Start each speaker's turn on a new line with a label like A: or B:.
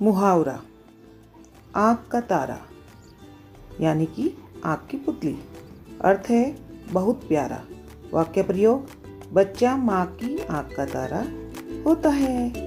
A: मुहावरा आँख का तारा यानी कि आँख की पुतली। अर्थ है बहुत प्यारा। वाक्य प्रयोग बच्चा माँ की आँख का तारा होता है।